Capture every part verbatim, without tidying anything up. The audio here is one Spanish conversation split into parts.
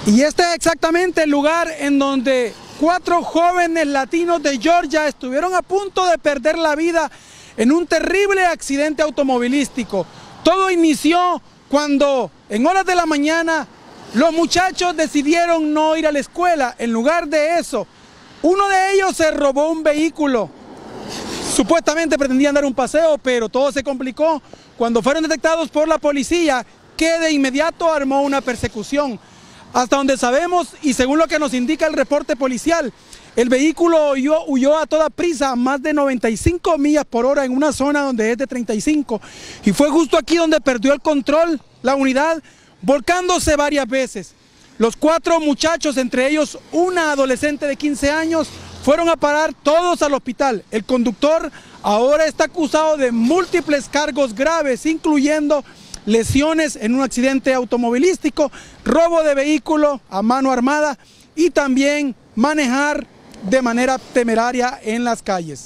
Y este es exactamente el lugar en donde cuatro jóvenes latinos de Georgia estuvieron a punto de perder la vida en un terrible accidente automovilístico. Todo inició cuando en horas de la mañana los muchachos decidieron no ir a la escuela. En lugar de eso, uno de ellos se robó un vehículo. Supuestamente pretendían dar un paseo, pero todo se complicó cuando fueron detectados por la policía, que de inmediato armó una persecución. Hasta donde sabemos, y según lo que nos indica el reporte policial, el vehículo huyó, huyó a toda prisa a más de noventa y cinco millas por hora en una zona donde es de treinta y cinco. Y fue justo aquí donde perdió el control la unidad, volcándose varias veces. Los cuatro muchachos, entre ellos una adolescente de quince años, fueron a parar todos al hospital. El conductor ahora está acusado de múltiples cargos graves, incluyendo lesiones en un accidente automovilístico, robo de vehículo a mano armada y también manejar de manera temeraria en las calles.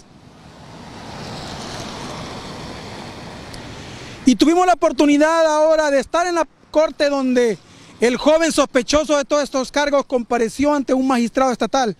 Y tuvimos la oportunidad ahora de estar en la corte donde el joven sospechoso de todos estos cargos compareció ante un magistrado estatal.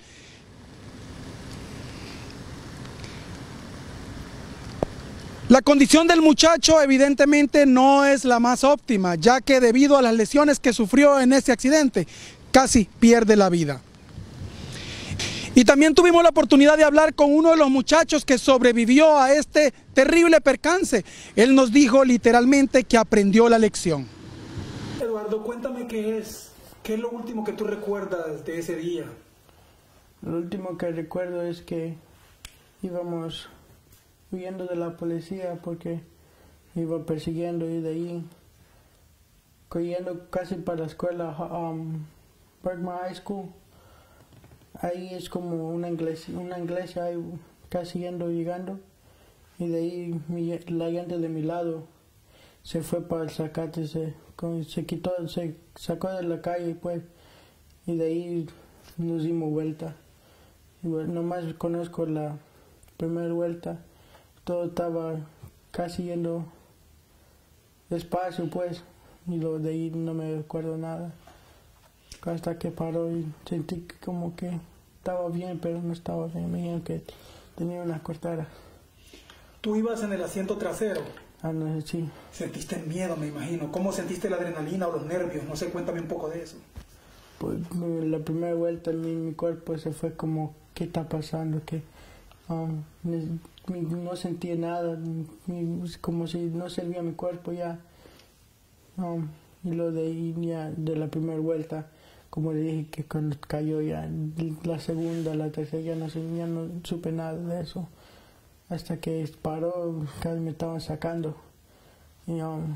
La condición del muchacho evidentemente no es la más óptima, ya que debido a las lesiones que sufrió en ese accidente, casi pierde la vida. Y también tuvimos la oportunidad de hablar con uno de los muchachos que sobrevivió a este terrible percance. Él nos dijo literalmente que aprendió la lección. Eduardo, cuéntame qué es, qué es lo último que tú recuerdas de ese día. Lo último que recuerdo es que íbamos huyendo de la policía porque iba persiguiendo, y de ahí yendo casi para la escuela um, Bergman High School. Ahí es como una iglesia, una iglesia ahí casi yendo, llegando, y de ahí mi, la gente de mi lado se fue para el Zacate, se, se quitó, se sacó de la calle pues, y de ahí nos dimos vuelta. Y bueno, nomás conozco la primera vuelta. Todo estaba casi yendo despacio pues, y lo de ahí no me recuerdo nada. Hasta que paró y sentí que como que estaba bien, pero no estaba bien. Me dijeron que tenía una cortada. ¿Tú ibas en el asiento trasero? Ah, no sé, sí. Sentiste miedo, me imagino. ¿Cómo sentiste la adrenalina o los nervios? No sé, cuéntame un poco de eso. Pues la primera vuelta mi, mi cuerpo se fue como, ¿qué está pasando? Que um, no sentía nada, como si no servía mi cuerpo ya. Um, y lo de ahí ya, de la primera vuelta, como le dije, que cuando cayó ya, la segunda, la tercera, ya no, ya no supe nada de eso. Hasta que paró, casi me estaban sacando. Y, um,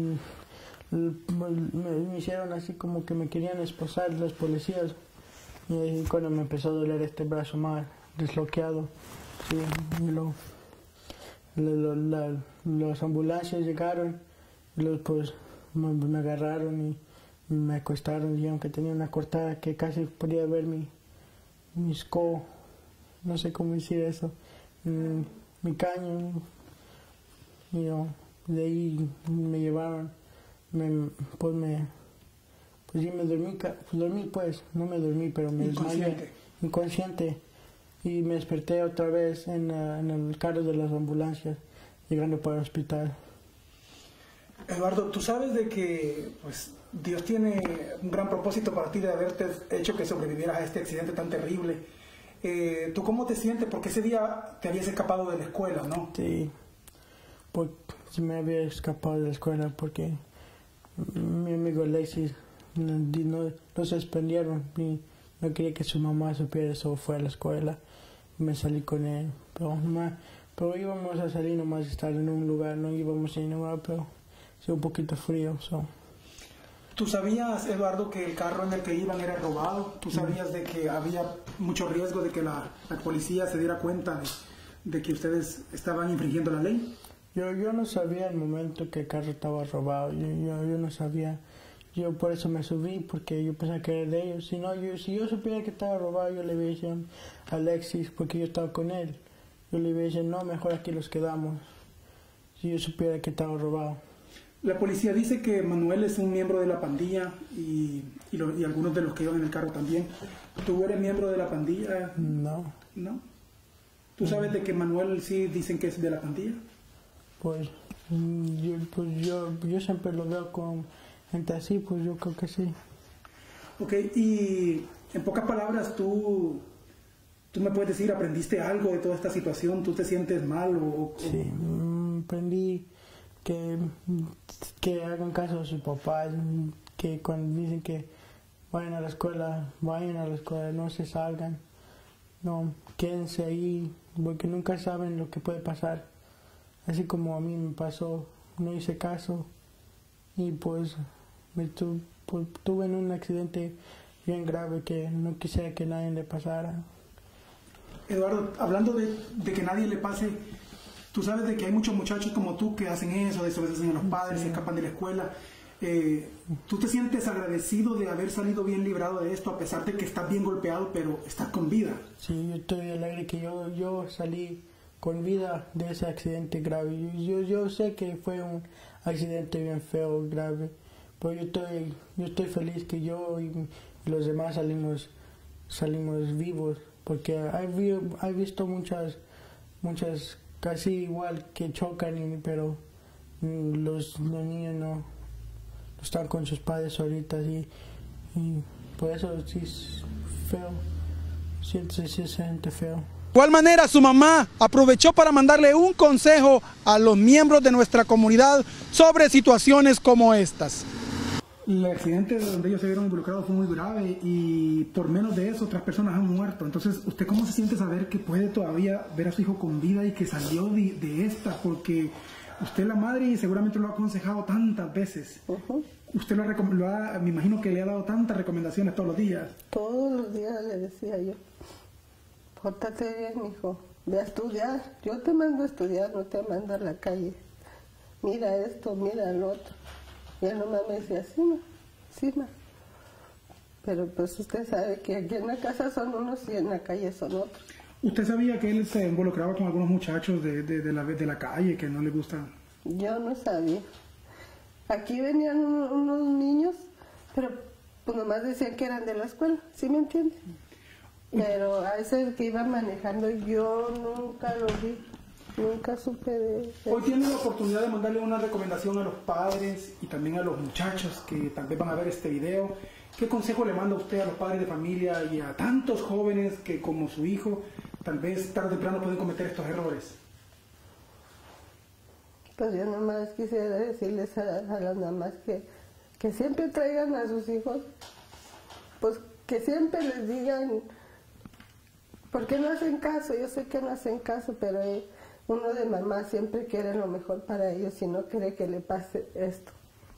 me, me hicieron así como que me querían esposar los policías. Y cuando me empezó a doler este brazo más desbloqueado, sí, y lo, lo, lo, la, las ambulancias llegaron, y los, pues me, me agarraron y me acostaron, y aunque tenía una cortada que casi podía ver mi, mi skull, no sé cómo decir eso, mi, mi caño, y yo, de ahí me llevaron, me, pues me, pues sí me dormí, pues dormí pues, no me dormí, pero me desmayé, inconsciente, y me desperté otra vez en, uh, en el carro de las ambulancias, llegando para el hospital. Eduardo, tú sabes de que pues, Dios tiene un gran propósito para ti de haberte hecho que sobrevivieras a este accidente tan terrible. Eh, ¿Tú cómo te sientes? Porque ese día te habías escapado de la escuela, ¿no? Sí, porque me había escapado de la escuela porque mi amigo Alexis no, no, lo suspendieron y no quería que su mamá supiera eso, fue a la escuela. Me salí con él, pero, nomás, pero íbamos a salir nomás a estar en un lugar, no íbamos a ir lugar, pero hacía un poquito frío. So. ¿Tú sabías, Eduardo, que el carro en el que iban era robado? ¿Tú sabías de que había mucho riesgo de que la, la policía se diera cuenta de, de que ustedes estaban infringiendo la ley? Yo, yo no sabía el momento que el carro estaba robado, yo, yo, yo no sabía. Yo por eso me subí, porque yo pensaba que era de ellos. Si, no, yo, si yo supiera que estaba robado, yo le hubiera dicho a Alexis, porque yo estaba con él. Yo le hubiera dicho, no, mejor aquí los quedamos, si yo supiera que estaba robado. La policía dice que Manuel es un miembro de la pandilla y y, lo, y algunos de los que iban en el carro también. ¿Tú eres miembro de la pandilla? No. ¿No? ¿Tú sabes de que Manuel sí dicen que es de la pandilla? Pues yo, pues yo, yo siempre lo veo con gente así, pues yo creo que sí. Ok, y en pocas palabras, tú, tú me puedes decir, ¿aprendiste algo de toda esta situación? ¿Tú te sientes mal? O, o... Sí, aprendí que, que hagan caso a sus papás, que cuando dicen que vayan a la escuela, vayan a la escuela, no se salgan, no, quédense ahí, porque nunca saben lo que puede pasar. Así como a mí me pasó, no hice caso y pues me tu, pues, tuve en un accidente bien grave que no quisiera que nadie le pasara. Eduardo, hablando de, de que nadie le pase, tú sabes de que hay muchos muchachos como tú que hacen eso, desobedecen a los padres, sí. Se escapan de la escuela. Eh, ¿Tú te sientes agradecido de haber salido bien librado de esto, a pesar de que estás bien golpeado, pero estás con vida? Sí, yo estoy alegre que yo, yo salí con vida de ese accidente grave. Yo, yo, yo sé que fue un accidente bien feo, grave, pero yo estoy, yo estoy feliz que yo y, y los demás salimos, salimos vivos, porque he, he visto muchas, muchas casi igual que chocan, y, pero los, los niños no están con sus padres ahorita, y, y por eso sí es feo, sí, sí se siente feo. De igual manera, su mamá aprovechó para mandarle un consejo a los miembros de nuestra comunidad sobre situaciones como estas. El accidente donde ellos se vieron involucrados fue muy grave y por menos de eso otras personas han muerto. Entonces, ¿usted cómo se siente saber que puede todavía ver a su hijo con vida y que salió de, de esta? Porque usted es la madre y seguramente lo ha aconsejado tantas veces. Uh-huh. Usted lo, lo ha, me imagino que le ha dado tantas recomendaciones todos los días. Todos los días le decía yo, pórtate bien, hijo, ve a estudiar. Yo te mando a estudiar, no te mando a la calle. Mira esto, mira lo otro. Y él nomás me decía, sí, ma, sí, ma. Pero pues usted sabe que aquí en la casa son unos y en la calle son otros. ¿Usted sabía que él se involucraba con algunos muchachos de, de, de, la, de la calle que no le gustan? Yo no sabía. Aquí venían unos, unos niños, pero pues nomás decían que eran de la escuela, ¿sí me entiende? Pero a ese que iba manejando yo nunca lo vi. Nunca supe de... Hoy tiene la oportunidad de mandarle una recomendación a los padres y también a los muchachos que tal vez van a ver este video. ¿Qué consejo le manda usted a los padres de familia y a tantos jóvenes que como su hijo tal vez tarde o temprano pueden cometer estos errores? Pues yo nomás quisiera decirles a, a las mamás que, que siempre traigan a sus hijos, pues que siempre les digan, ¿por qué no hacen caso? Yo sé que no hacen caso, pero... Eh, uno de mamá siempre quiere lo mejor para ellos y no quiere que le pase esto.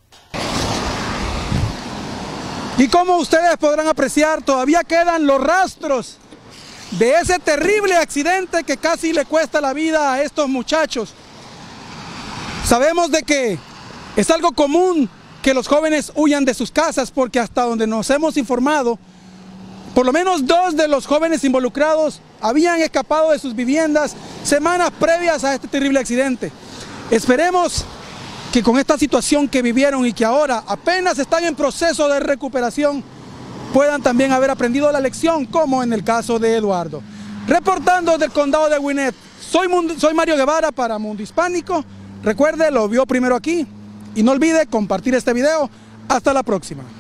Y como ustedes podrán apreciar, todavía quedan los rastros de ese terrible accidente que casi le cuesta la vida a estos muchachos. Sabemos de que es algo común que los jóvenes huyan de sus casas, porque hasta donde nos hemos informado, por lo menos dos de los jóvenes involucrados habían escapado de sus viviendas semanas previas a este terrible accidente. Esperemos que con esta situación que vivieron y que ahora apenas están en proceso de recuperación, puedan también haber aprendido la lección, como en el caso de Eduardo. Reportando del condado de Gwinnett, soy, soy Mario Guevara para Mundo Hispánico. Recuerde, lo vio primero aquí y no olvide compartir este video. Hasta la próxima.